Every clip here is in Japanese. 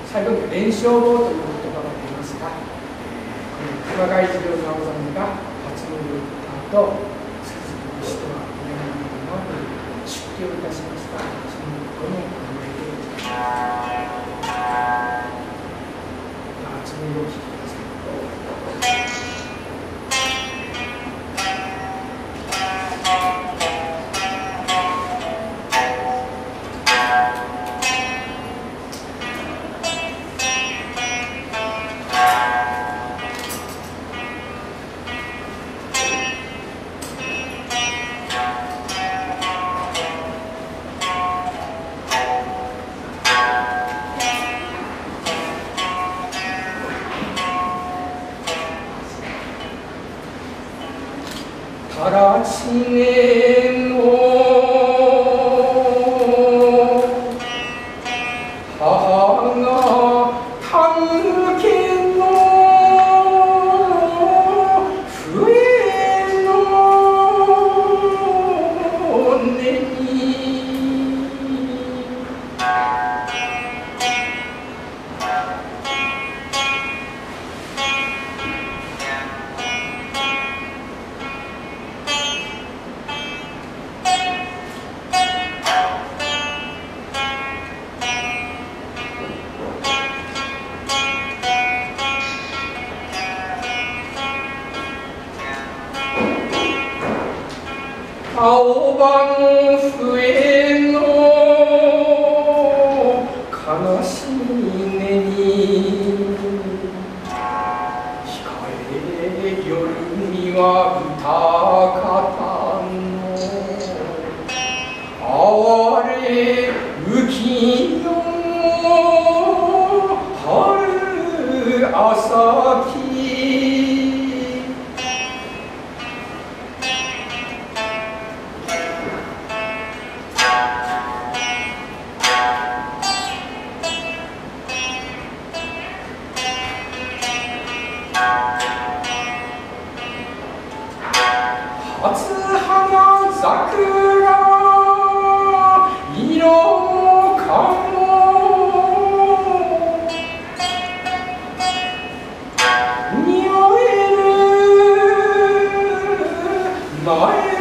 最後に連勝語という言葉が出ますが、熊谷次郎直実が初のとつくづくしてはやらないなという出家をいたしました。そのことの思いでございます。次のお聞きください。からしねの母がたぬけの笛の音に青葉の笛の悲しい音に控え夜には歌方の哀れ浮世の春朝日初花桜色もかも匂える前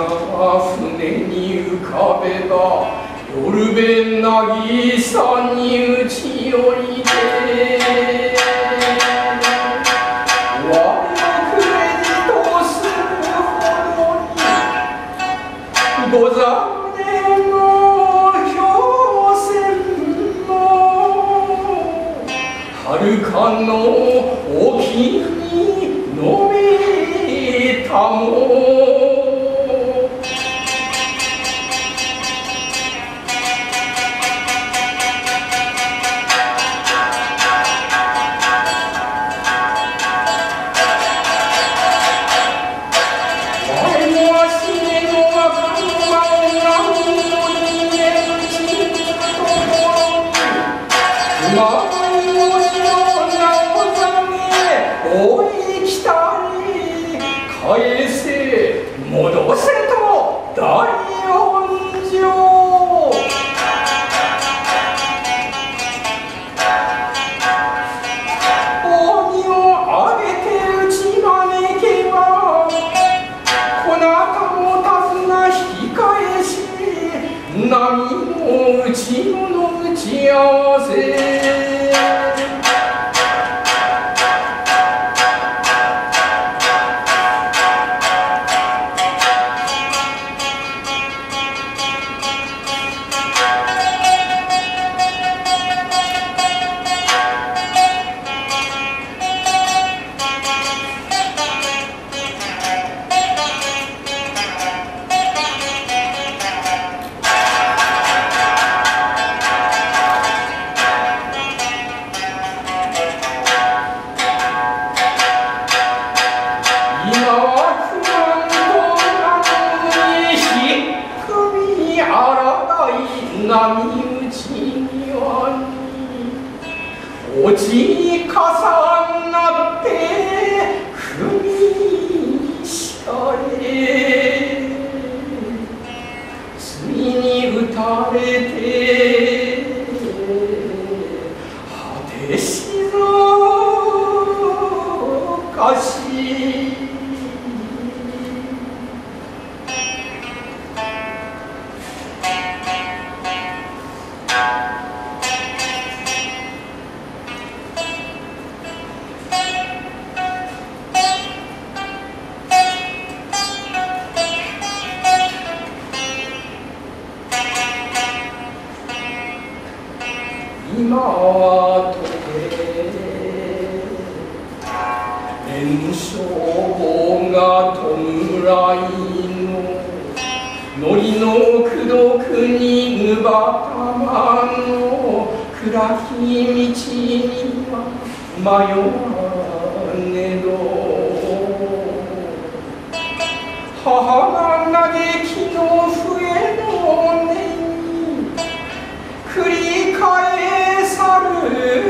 船に浮かべば夜べ渚に打ち寄りて我をくれじとするほどにござれの氷泉も遥かの沖に飲めたも返せ戻せと第四条鬼をあげて打ち招けばこなたも手綱引き返し波も打ち物打ち合わせ波打ち際に落ち重なって踏みしかれついに打たれて果てしぞかし今はとて炎症が弔いののりの功徳にぬばたまの暗き道には迷わねど母が嘆きの笛の音に繰り返さる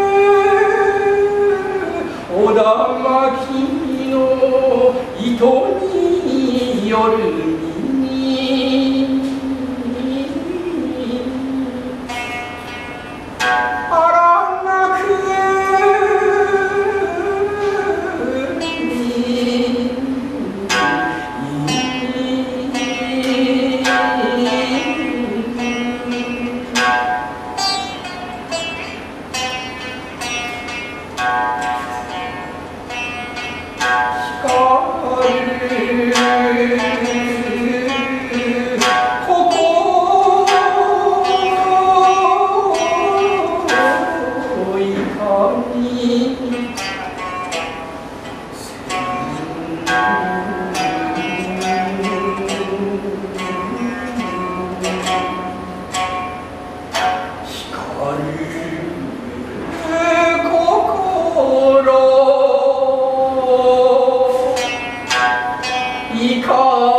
小田巻の糸によるにあらなく心いか